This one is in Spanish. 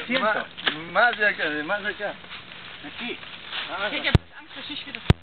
asiento. Más de acá, más de acá. Aquí. Ich hätte jetzt Angst, dass ich wieder